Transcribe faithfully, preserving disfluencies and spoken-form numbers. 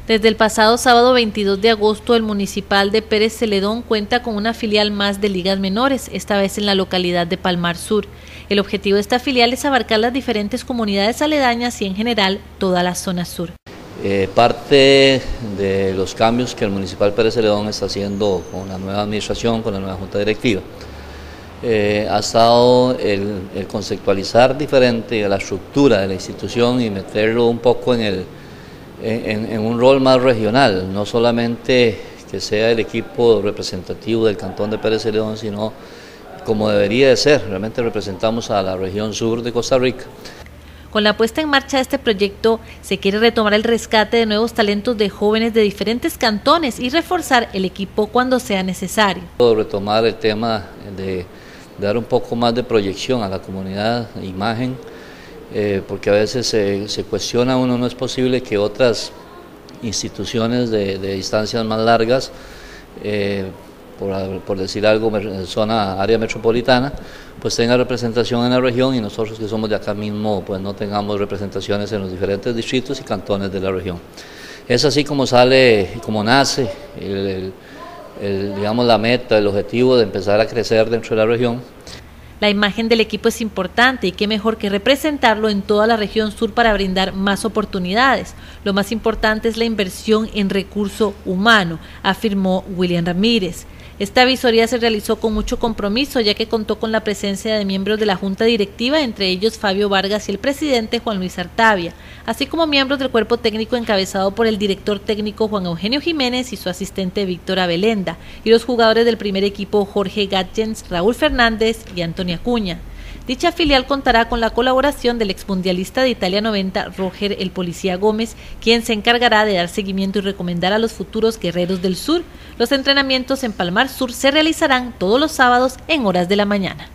Desde el pasado sábado veintidós de agosto, el Municipal de Pérez Celedón cuenta con una filial más de ligas menores, esta vez en la localidad de Palmar Sur. El objetivo de esta filial es abarcar las diferentes comunidades aledañas y en general toda la zona sur. Eh, parte de los cambios que el Municipal Pérez Celedón está haciendo con la nueva administración, con la nueva Junta Directiva, eh, ha estado el, el conceptualizar diferente la estructura de la institución y meterlo un poco en el En, en un rol más regional, no solamente que sea el equipo representativo del Cantón de Pérez Celedón, sino como debería de ser, realmente representamos a la región sur de Costa Rica. Con la puesta en marcha de este proyecto se quiere retomar el rescate de nuevos talentos de jóvenes de diferentes cantones y reforzar el equipo cuando sea necesario. Retomar el tema de, de dar un poco más de proyección a la comunidad, imagen, Eh, porque a veces se, se cuestiona uno, no es posible que otras instituciones de, de distancias más largas, eh, por, por decir algo, zona, área metropolitana, pues tenga representación en la región y nosotros que somos de acá mismo, pues no tengamos representaciones en los diferentes distritos y cantones de la región. Es así como sale, como nace, el, el, el, digamos, la meta, el objetivo de empezar a crecer dentro de la región. La imagen del equipo es importante y qué mejor que representarlo en toda la región sur para brindar más oportunidades. Lo más importante es la inversión en recurso humano, afirmó William Ramírez. Esta visoría se realizó con mucho compromiso ya que contó con la presencia de miembros de la Junta Directiva, entre ellos Fabio Vargas y el presidente Juan Luis Artavia, así como miembros del cuerpo técnico encabezado por el director técnico Juan Eugenio Jiménez y su asistente Víctor Abelenda, y los jugadores del primer equipo Jorge Gatjens, Raúl Fernández y Antonio Acuña. Dicha filial contará con la colaboración del exmundialista de Italia noventa, Roger el Policía Gómez, quien se encargará de dar seguimiento y recomendar a los futuros guerreros del sur. Los entrenamientos en Palmar Sur se realizarán todos los sábados en horas de la mañana.